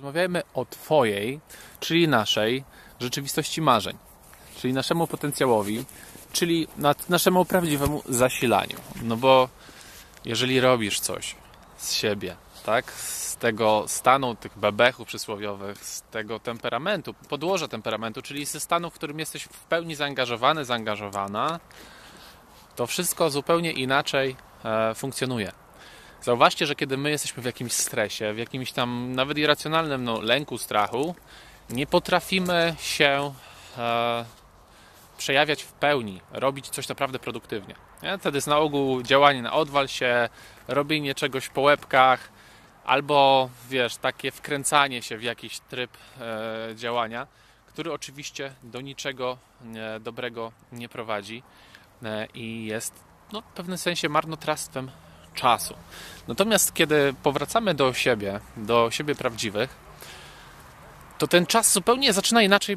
porozmawiajmy o Twojej, czyli naszej rzeczywistości marzeń, czyli naszemu potencjałowi, czyli naszemu prawdziwemu zasilaniu. No bo jeżeli robisz coś z siebie, tak, z tego stanu tych bebechów przysłowiowych, z tego temperamentu, podłoża temperamentu, czyli ze stanu, w którym jesteś w pełni zaangażowany, zaangażowana, to wszystko zupełnie inaczej funkcjonuje. Zauważcie, że kiedy my jesteśmy w jakimś stresie, w jakimś tam nawet irracjonalnym lęku, strachu, nie potrafimy się przejawiać w pełni, robić coś naprawdę produktywnie. Nie? Wtedy jest na ogół działanie na odwal się, robienie czegoś po łebkach, albo wiesz, takie wkręcanie się w jakiś tryb działania, który oczywiście do niczego dobrego nie prowadzi i jest w pewnym sensie marnotrawstwem czasu. Natomiast kiedy powracamy do siebie prawdziwych, to ten czas zupełnie zaczyna inaczej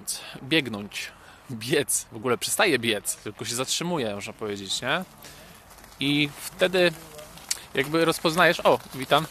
biec, w ogóle przestaje biec, tylko się zatrzymuje, można powiedzieć, nie? I wtedy jakby rozpoznajesz, witam,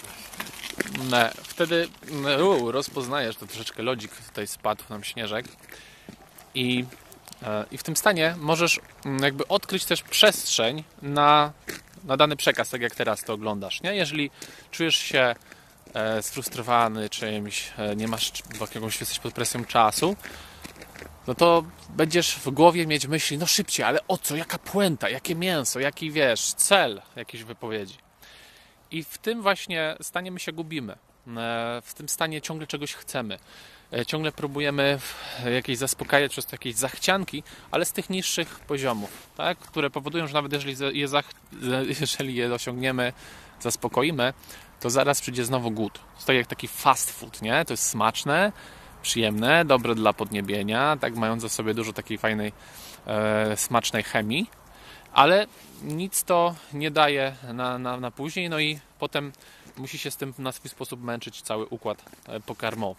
wtedy rozpoznajesz, to troszeczkę lodzik tutaj spadł nam śnieżek i w tym stanie możesz jakby odkryć też przestrzeń na dany przekaz, tak jak teraz to oglądasz, nie? Jeżeli czujesz się sfrustrowany czymś, nie masz jesteś pod presją czasu, no to będziesz w głowie mieć myśli, no szybciej, ale o co, jaka puenta, jakie mięso, jaki cel jakiejś wypowiedzi. I w tym właśnie stanie my się gubimy. W tym stanie ciągle czegoś chcemy. Ciągle próbujemy jakieś zaspokajać przez jakieś zachcianki, ale z tych niższych poziomów, tak? Które powodują, że nawet jeżeli je osiągniemy, zaspokoimy, to zaraz przyjdzie znowu głód. To jest tak jak taki fast food, nie? To jest smaczne, przyjemne, dobre dla podniebienia, tak, mające w sobie dużo takiej fajnej, smacznej chemii, ale nic to nie daje na później, no i potem musi się z tym na swój sposób męczyć cały układ pokarmowy.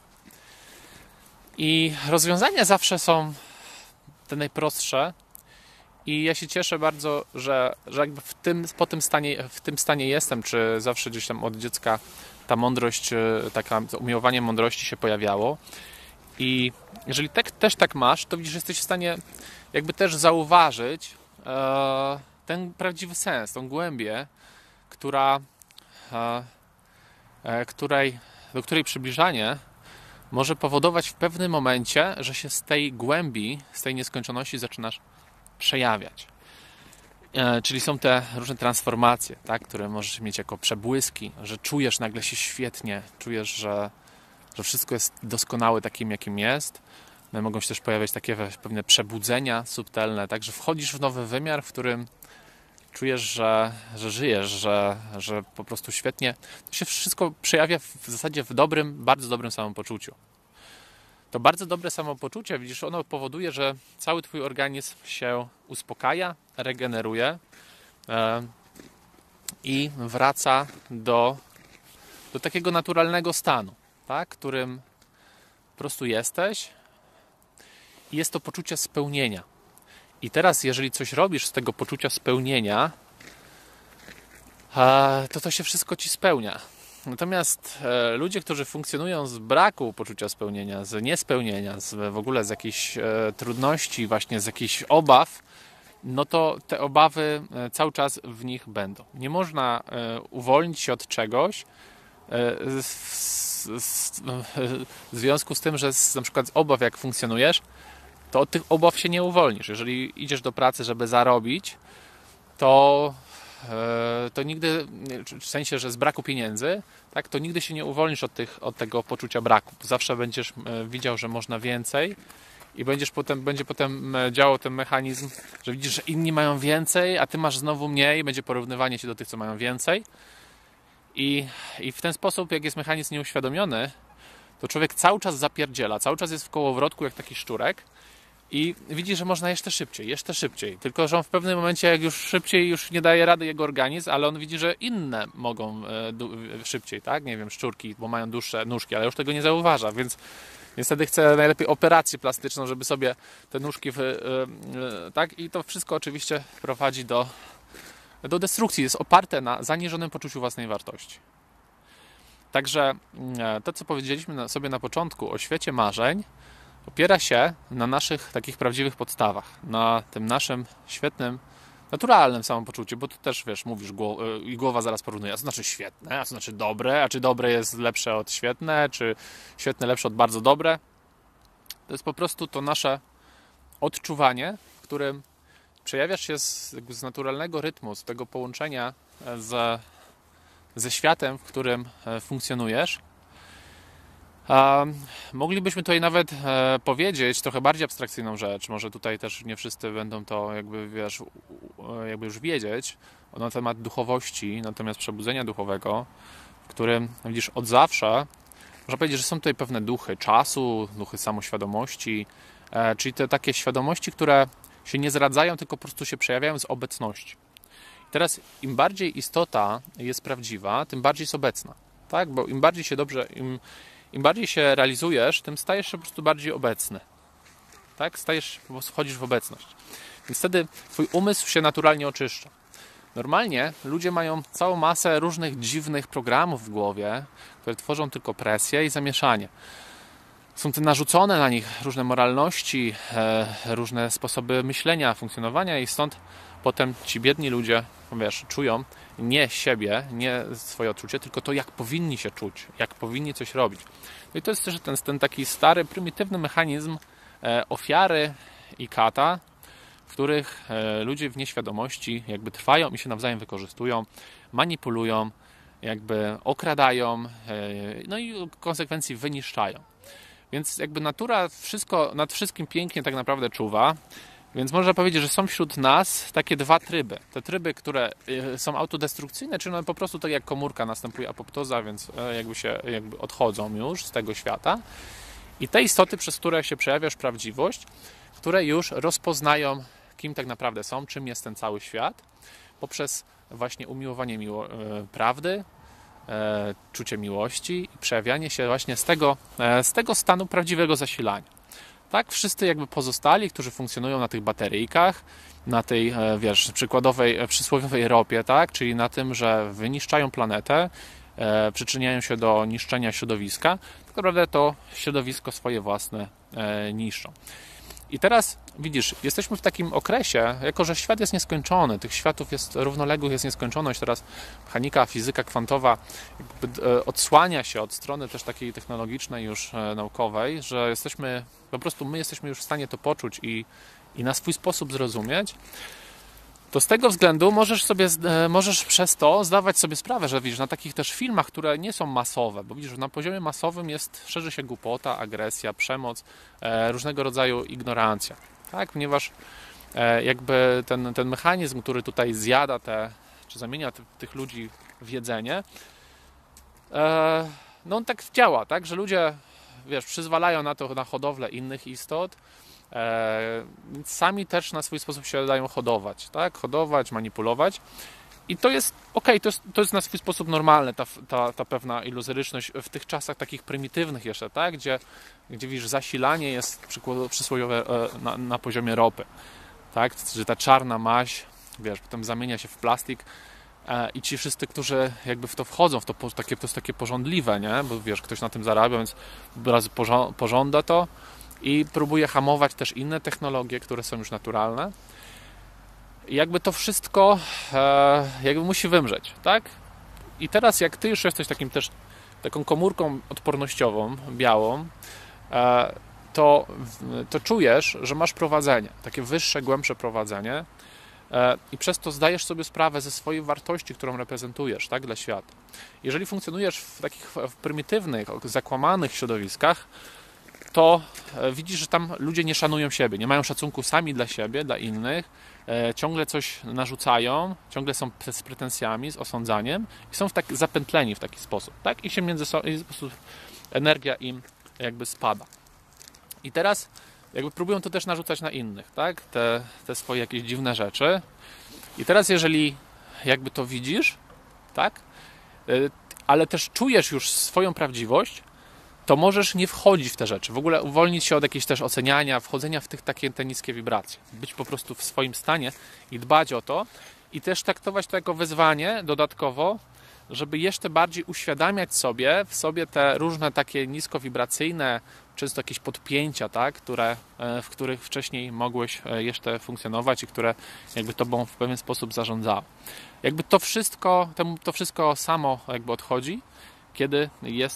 I rozwiązania zawsze są te najprostsze i ja się cieszę bardzo, że jakby w tym stanie jestem, czy zawsze gdzieś tam od dziecka ta mądrość, to umiłowanie mądrości się pojawiało. I jeżeli też tak masz, to widzisz, że jesteś w stanie jakby też zauważyć ten prawdziwy sens, tą głębię, do której przybliżanie może powodować w pewnym momencie, że się z tej głębi, z tej nieskończoności zaczynasz przejawiać. Czyli są te różne transformacje, tak, które możesz mieć jako przebłyski, że czujesz nagle się świetnie, czujesz, że wszystko jest doskonałe takim, jakim jest. Mogą się też pojawiać takie pewne przebudzenia subtelne, tak, że wchodzisz w nowy wymiar, w którym czujesz, że żyjesz, że po prostu świetnie. To się wszystko przejawia w zasadzie w dobrym, bardzo dobrym samopoczuciu. To bardzo dobre samopoczucie, widzisz, ono powoduje, że cały twój organizm się uspokaja, regeneruje i wraca do takiego naturalnego stanu, tak, którym po prostu jesteś i jest to poczucie spełnienia. I teraz, jeżeli coś robisz z tego poczucia spełnienia, to się wszystko ci spełnia. Natomiast ludzie, którzy funkcjonują z braku poczucia spełnienia, z niespełnienia, w ogóle z jakichś trudności, właśnie z jakichś obaw, no to te obawy cały czas w nich będą. Nie można uwolnić się od czegoś w związku z tym, że na przykład z obaw jak funkcjonujesz, to od tych obaw się nie uwolnisz. Jeżeli idziesz do pracy, żeby zarobić, to nigdy, w sensie, że z braku pieniędzy, tak, to nigdy się nie uwolnisz od tego poczucia braku. Zawsze będziesz widział, że można więcej i będzie potem działał ten mechanizm, że widzisz, że inni mają więcej, a ty masz znowu mniej, będzie porównywanie się do tych, co mają więcej. I w ten sposób, jak jest mechanizm nieuświadomiony, to człowiek cały czas zapierdziela, cały czas jest w kołowrotku jak taki szczurek i widzi, że można jeszcze szybciej. Tylko, że on w pewnym momencie, jak już szybciej, już nie daje rady jego organizm, ale on widzi, że inne mogą szybciej, tak? Nie wiem, szczurki, bo mają dłuższe nóżki, ale już tego nie zauważa, więc wtedy chce najlepiej operację plastyczną, żeby sobie te nóżki tak? I to wszystko oczywiście prowadzi do destrukcji. Jest oparte na zaniżonym poczuciu własnej wartości. Także to, co powiedzieliśmy sobie na początku o świecie marzeń, opiera się na naszych takich prawdziwych podstawach, na tym naszym świetnym, naturalnym samopoczuciu, bo tu też, wiesz, mówisz i głowa zaraz porównuje, a co znaczy świetne, a co znaczy dobre, a czy dobre jest lepsze od świetne, czy świetne lepsze od bardzo dobre. To jest po prostu to nasze odczuwanie, w którym przejawiasz się z naturalnego rytmu, z tego połączenia ze światem, w którym funkcjonujesz. Moglibyśmy tutaj nawet powiedzieć trochę bardziej abstrakcyjną rzecz, może tutaj też nie wszyscy będą to jakby, wiesz, jakby już wiedzieć na temat duchowości, natomiast przebudzenia duchowego, w którym, widzisz, od zawsze można powiedzieć, że są tutaj pewne duchy czasu, duchy samoświadomości, czyli te takie świadomości, które się nie zradzają, tylko po prostu się przejawiają z obecności. I teraz im bardziej istota jest prawdziwa, tym bardziej jest obecna, tak? Bo im bardziej się dobrze, im bardziej się realizujesz, tym stajesz się po prostu bardziej obecny. Tak? Po prostu wchodzisz w obecność. Więc wtedy twój umysł się naturalnie oczyszcza. Normalnie ludzie mają całą masę różnych dziwnych programów w głowie, które tworzą tylko presję i zamieszanie. Są te narzucone na nich różne moralności, różne sposoby myślenia, funkcjonowania i stąd potem ci biedni ludzie, wiesz, czują nie siebie, nie swoje odczucie, tylko to, jak powinni się czuć, jak powinni coś robić. No i to jest też ten taki stary, prymitywny mechanizm ofiary i kata, w których ludzie w nieświadomości jakby trwają i się nawzajem wykorzystują, manipulują, jakby okradają, no i w konsekwencji wyniszczają. Więc jakby natura wszystko, nad wszystkim pięknie tak naprawdę czuwa, więc można powiedzieć, że są wśród nas takie dwa tryby. Te tryby, które są autodestrukcyjne, czyli one po prostu tak jak komórka następuje apoptoza, więc jakby odchodzą już z tego świata. I te istoty, przez które się przejawiasz prawdziwość, które już rozpoznają, kim tak naprawdę są, czym jest ten cały świat, poprzez właśnie umiłowanie prawdy, czucie miłości i przejawianie się właśnie z tego stanu prawdziwego zasilania. Tak, wszyscy jakby pozostali, którzy funkcjonują na tych bateryjkach, na tej, wiesz, przysłowiowej ropie, tak, czyli na tym, że wyniszczają planetę, przyczyniają się do niszczenia środowiska, tak naprawdę to środowisko swoje własne niszczą. I teraz widzisz, jesteśmy w takim okresie, jako że świat jest nieskończony, tych światów jest równoległych, jest nieskończoność, teraz mechanika, fizyka kwantowa jakby odsłania się od strony też takiej technologicznej już naukowej, że my jesteśmy już w stanie to poczuć i na swój sposób zrozumieć, to z tego względu możesz przez to zdawać sobie sprawę, że widzisz, na takich też filmach, które nie są masowe, bo widzisz, że na poziomie masowym szerzy się głupota, agresja, przemoc, różnego rodzaju ignorancja, tak? Ponieważ jakby ten mechanizm, który tutaj zjada czy zamienia tych ludzi w jedzenie, no on tak działa, tak? Że ludzie, wiesz, przyzwalają na hodowlę innych istot, sami też na swój sposób się dają hodować, tak? Hodować, manipulować i to jest okej, to jest na swój sposób normalne, ta pewna iluzoryczność w tych czasach takich prymitywnych jeszcze, tak? Gdzie widzisz, zasilanie jest przysłowiowe na poziomie ropy, tak? Że ta czarna maź, wiesz, potem zamienia się w plastik i ci wszyscy, którzy jakby w to wchodzą, to jest takie pożądliwe, nie? Bo wiesz, ktoś na tym zarabia, więc od razu pożąda to i próbuje hamować też inne technologie, które są już naturalne. I jakby to wszystko jakby musi wymrzeć, tak? I teraz jak ty już jesteś taką komórką odpornościową, białą, to czujesz, że masz prowadzenie, takie wyższe, głębsze prowadzenie i przez to zdajesz sobie sprawę ze swojej wartości, którą reprezentujesz, tak, dla świata. Jeżeli funkcjonujesz w takich prymitywnych, zakłamanych środowiskach, to widzisz, że tam ludzie nie szanują siebie, nie mają szacunku sami dla siebie, dla innych, ciągle coś narzucają, ciągle są z pretensjami, z osądzaniem i są zapętleni w taki sposób, tak? I się po prostu energia im jakby spada. I teraz jakby próbują to też narzucać na innych, tak? Te swoje jakieś dziwne rzeczy. I teraz jeżeli jakby to widzisz, tak? Ale też czujesz już swoją prawdziwość, to możesz nie wchodzić w te rzeczy. W ogóle uwolnić się od jakiejś też oceniania, wchodzenia w te niskie wibracje. Być po prostu w swoim stanie i dbać o to. I też traktować to jako wyzwanie dodatkowo żeby jeszcze bardziej uświadamiać w sobie te różne takie niskowibracyjne, często jakieś podpięcia, tak, w których wcześniej mogłeś jeszcze funkcjonować i które jakby tobą w pewien sposób zarządzały. Jakby to wszystko samo jakby odchodzi, kiedy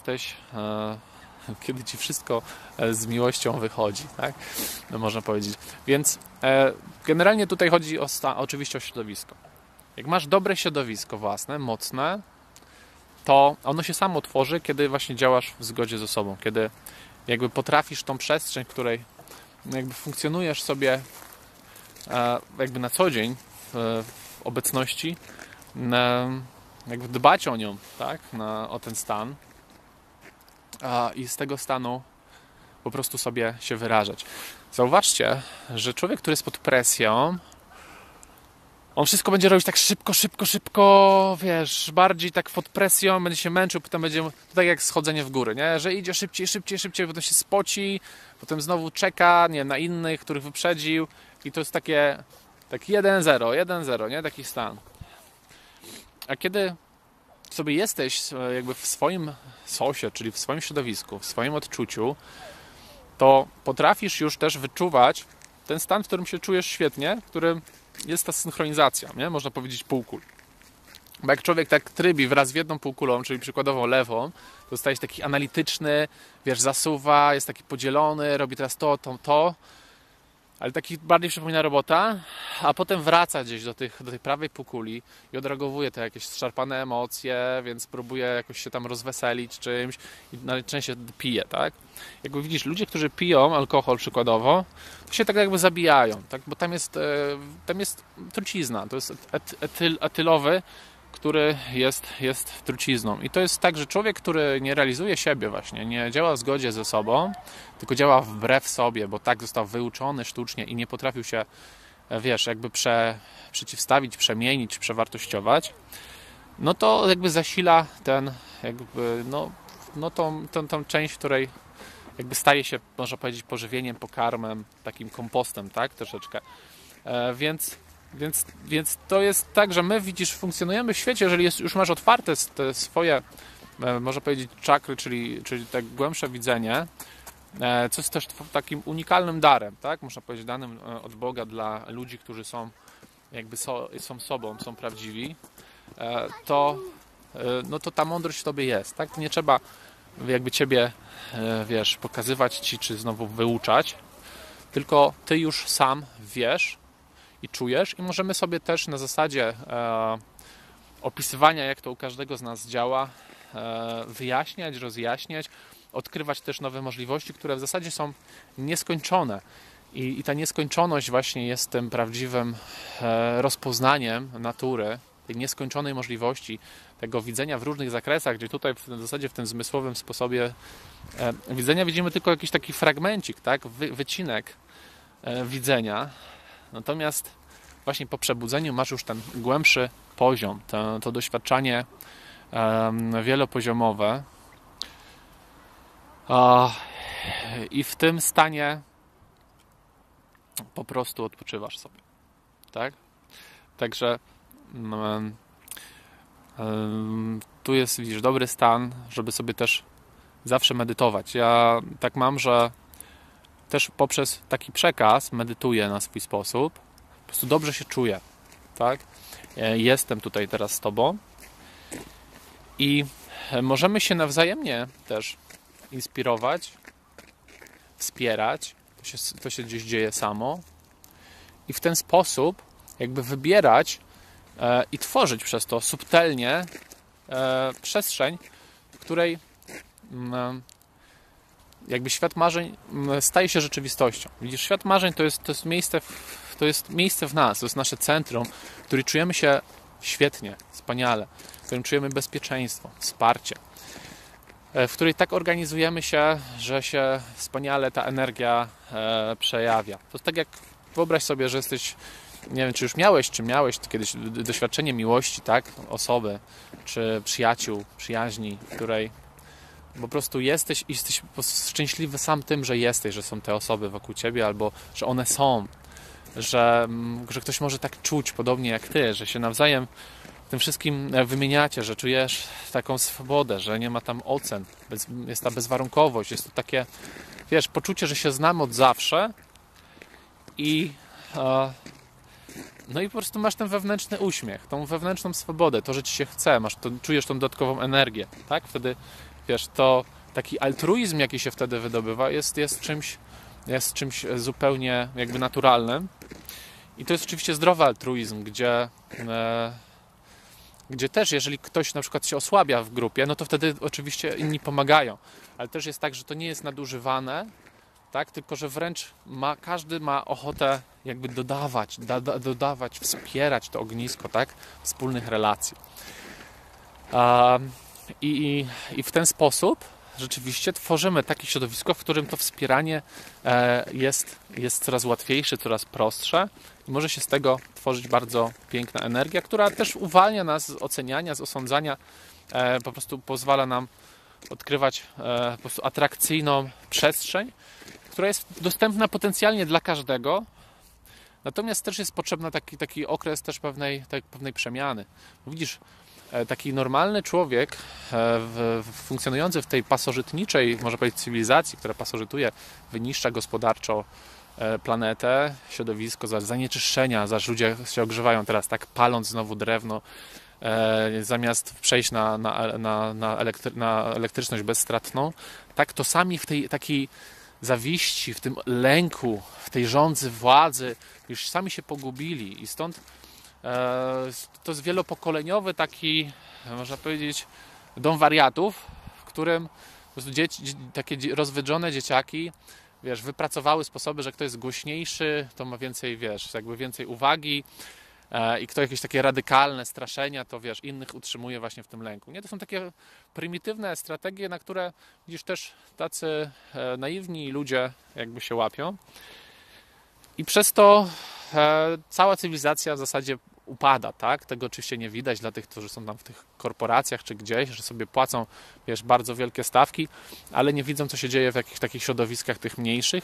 kiedy ci wszystko z miłością wychodzi, tak? No, można powiedzieć. Więc generalnie tutaj chodzi oczywiście o środowisko. Jak masz dobre środowisko własne, mocne, to ono się samo tworzy, kiedy właśnie działasz w zgodzie ze sobą, kiedy jakby potrafisz tą przestrzeń, w której jakby funkcjonujesz sobie jakby na co dzień w obecności, jakby dbać o nią, tak? O ten stan i z tego stanu po prostu sobie się wyrażać. Zauważcie, że człowiek, który jest pod presją, on wszystko będzie robić tak szybko, wiesz, bardziej tak pod presją, będzie się męczył, potem będzie to tak jak schodzenie w góry, nie? Że idzie szybciej, potem się spoci, potem znowu czeka, nie, na innych, których wyprzedził i to jest tak 1-0, nie? Taki stan. A kiedy sobie jesteś jakby w swoim sosie, czyli w swoim środowisku, w swoim odczuciu, to potrafisz już też wyczuwać ten stan, w którym się czujesz świetnie, w którym jest ta synchronizacja, nie? Można powiedzieć półkul. Bo jak człowiek tak trybi wraz w jedną półkulą, czyli przykładowo lewą, to staje się taki analityczny, wiesz, zasuwa, jest taki podzielony, robi teraz to, ale taki bardziej przypomina robota, a potem wraca gdzieś do tej prawej półkuli i odreagowuje te jakieś zszarpane emocje, więc próbuje jakoś się tam rozweselić czymś i najczęściej pije, tak? Jakby widzisz, ludzie, którzy piją alkohol przykładowo, to się tak jakby zabijają, tak? Bo tam jest trucizna, to jest etylowy, który jest trucizną. I to jest tak, że człowiek, który nie realizuje siebie właśnie, nie działa w zgodzie ze sobą, tylko działa wbrew sobie, bo tak został wyuczony sztucznie i nie potrafił się, wiesz, jakby przeciwstawić, przemienić, przewartościować, no to jakby zasila tą część, w której jakby staje się, można powiedzieć, pożywieniem, pokarmem, takim kompostem, tak, troszeczkę. Więc to jest tak, że my, widzisz, funkcjonujemy w świecie, jeżeli już masz otwarte te swoje, można powiedzieć, czakry, czyli tak głębsze widzenie, co jest też takim unikalnym darem, tak? Można powiedzieć, danym od Boga dla ludzi, którzy są jakby są sobą, są prawdziwi, to ta mądrość w tobie jest, tak? Nie trzeba jakby ciebie, wiesz, pokazywać ci, czy znowu wyuczać, tylko ty już sam wiesz i czujesz i możemy sobie też na zasadzie opisywania, jak to u każdego z nas działa, wyjaśniać, rozjaśniać, odkrywać też nowe możliwości, które w zasadzie są nieskończone. I ta nieskończoność właśnie jest tym prawdziwym rozpoznaniem natury, tej nieskończonej możliwości, tego widzenia w różnych zakresach, gdzie tutaj w zasadzie w tym zmysłowym sposobie widzenia widzimy tylko jakiś taki fragmencik, tak? Wycinek widzenia. Natomiast właśnie po przebudzeniu masz już ten głębszy poziom, to doświadczanie wielopoziomowe i w tym stanie po prostu odpoczywasz sobie, tak? Także tu jest, widzisz, dobry stan, żeby sobie też zawsze medytować. Ja tak mam, że też poprzez taki przekaz medytuję na swój sposób. Po prostu dobrze się czuję, tak? Jestem tutaj teraz z tobą i możemy się nawzajemnie też inspirować, wspierać. To się gdzieś dzieje samo i w ten sposób jakby wybierać i tworzyć przez to subtelnie przestrzeń, w której jakby świat marzeń staje się rzeczywistością. Widzisz, świat marzeń to jest miejsce w nas, to jest nasze centrum, w którym czujemy się świetnie, wspaniale, w którym czujemy bezpieczeństwo, wsparcie, w której tak organizujemy się, że się wspaniale ta energia przejawia. To jest tak jak, wyobraź sobie, że jesteś, nie wiem, czy już miałeś kiedyś doświadczenie miłości, tak, osoby, czy przyjaciół, przyjaźni, w której po prostu jesteś po prostu szczęśliwy sam tym, że jesteś, że są te osoby wokół ciebie, albo że one są, że ktoś może tak czuć podobnie jak ty, że się nawzajem tym wszystkim wymieniacie, że czujesz taką swobodę, że nie ma tam ocen, jest ta bezwarunkowość, jest to takie, wiesz, poczucie, że się znamy od zawsze i no i po prostu masz ten wewnętrzny uśmiech, tą wewnętrzną swobodę, to, że ci się chce, czujesz tą dodatkową energię, tak? Wtedy, wiesz, to taki altruizm, jaki się wtedy wydobywa, jest czymś zupełnie jakby naturalnym. I to jest oczywiście zdrowy altruizm, gdzie też, jeżeli ktoś na przykład się osłabia w grupie, no to wtedy oczywiście inni pomagają. Ale też jest tak, że to nie jest nadużywane, tak? Tylko że wręcz każdy ma ochotę jakby dodawać, wspierać to ognisko, tak? Wspólnych relacji. I w ten sposób rzeczywiście tworzymy takie środowisko, w którym to wspieranie jest coraz łatwiejsze, coraz prostsze i może się z tego tworzyć bardzo piękna energia, która też uwalnia nas z oceniania, z osądzania, po prostu pozwala nam odkrywać po prostu atrakcyjną przestrzeń, która jest dostępna potencjalnie dla każdego, natomiast też jest potrzebny taki okres też pewnej przemiany. Widzisz, taki normalny człowiek funkcjonujący w tej pasożytniczej, można powiedzieć, cywilizacji, która pasożytuje, wyniszcza gospodarczo planetę, środowisko, zanieczyszczenia, ludzie się ogrzewają teraz, tak, paląc znowu drewno, zamiast przejść na elektryczność bezstratną, tak, to sami w tej takiej zawiści, w tym lęku, w tej żądzy władzy już sami się pogubili i stąd to jest wielopokoleniowy taki, można powiedzieć, dom wariatów, w którym po prostu takie rozwydrzone dzieciaki, wiesz, wypracowały sposoby, że kto jest głośniejszy, to ma więcej, wiesz, jakby więcej uwagi i kto jakieś takie radykalne straszenia, to wiesz, innych utrzymuje właśnie w tym lęku. Nie, to są takie prymitywne strategie, na które widzisz też tacy naiwni ludzie jakby się łapią i przez to cała cywilizacja w zasadzie upada, tak? Tego oczywiście nie widać dla tych, którzy są tam w tych korporacjach czy gdzieś, że sobie płacą, wiesz, bardzo wielkie stawki, ale nie widzą, co się dzieje w jakichś takich środowiskach tych mniejszych.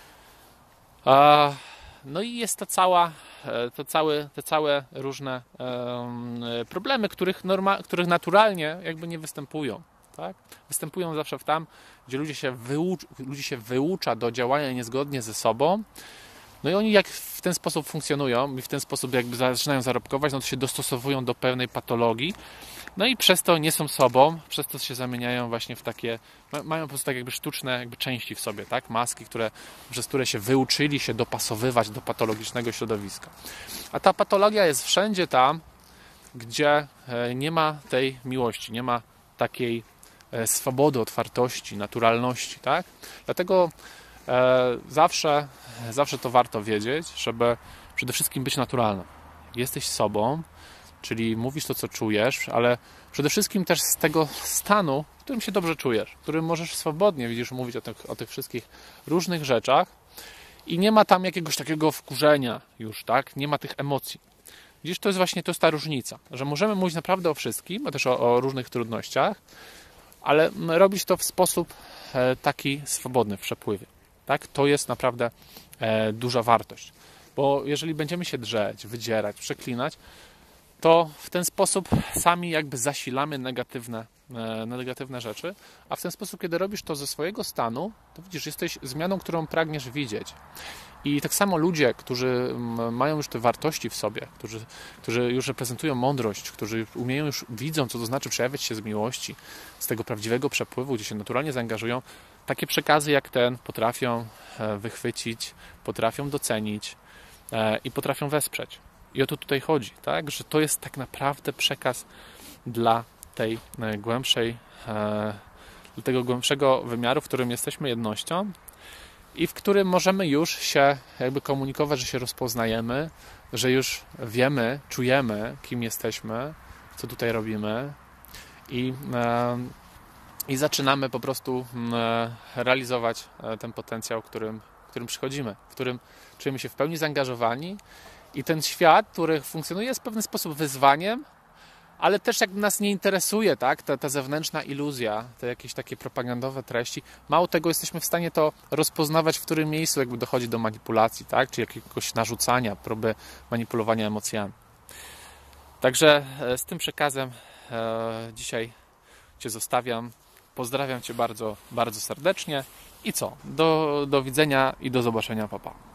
No i jest te całe różne problemy, których naturalnie jakby nie występują, tak? Występują zawsze tam, gdzie ludzi się wyucza do działania niezgodnie ze sobą. No i oni jak w ten sposób funkcjonują i w ten sposób jakby zaczynają zarobkować, no to się dostosowują do pewnej patologii, no i przez to nie są sobą, przez to się zamieniają właśnie w takie, mają po prostu tak jakby sztuczne jakby części w sobie, tak? Maski, przez które się wyuczyli się dopasowywać do patologicznego środowiska. A ta patologia jest wszędzie tam, gdzie nie ma tej miłości, nie ma takiej swobody, otwartości, naturalności, tak? Dlatego zawsze to warto wiedzieć, żeby przede wszystkim być naturalnym. Jesteś sobą, czyli mówisz to, co czujesz, ale przede wszystkim też z tego stanu, w którym się dobrze czujesz, w którym możesz swobodnie, widzisz, mówić o tych wszystkich różnych rzeczach i nie ma tam jakiegoś takiego wkurzenia już, tak? Nie ma tych emocji. Widzisz, to jest ta różnica, że możemy mówić naprawdę o wszystkim, a też o różnych trudnościach, ale robić to w sposób taki swobodny w przepływie. Tak? To jest naprawdę duża wartość. Bo jeżeli będziemy się drzeć, wydzierać, przeklinać, to w ten sposób sami jakby zasilamy negatywne rzeczy, a w ten sposób, kiedy robisz to ze swojego stanu, to widzisz, jesteś zmianą, którą pragniesz widzieć. I tak samo ludzie, którzy mają już te wartości w sobie, którzy już reprezentują mądrość, którzy widzą, co to znaczy przejawiać się z miłości, z tego prawdziwego przepływu, gdzie się naturalnie zaangażują, takie przekazy jak ten potrafią wychwycić, potrafią docenić i potrafią wesprzeć. I o to tutaj chodzi, tak? Że to jest tak naprawdę przekaz dla tego głębszego wymiaru, w którym jesteśmy jednością i w którym możemy już się jakby komunikować, że się rozpoznajemy, że już wiemy, czujemy, kim jesteśmy, co tutaj robimy i zaczynamy po prostu realizować ten potencjał, którym przychodzimy, w którym czujemy się w pełni zaangażowani i ten świat, który funkcjonuje, jest w pewien sposób wyzwaniem, ale też jak nas nie interesuje, tak, ta zewnętrzna iluzja, te jakieś takie propagandowe treści, mało tego, jesteśmy w stanie to rozpoznawać, w którym miejscu jakby dochodzi do manipulacji, tak, czy jakiegoś narzucania, próby manipulowania emocjami. Także z tym przekazem dzisiaj Cię zostawiam. Pozdrawiam Cię bardzo, bardzo serdecznie. I co? Do widzenia i do zobaczenia, papa.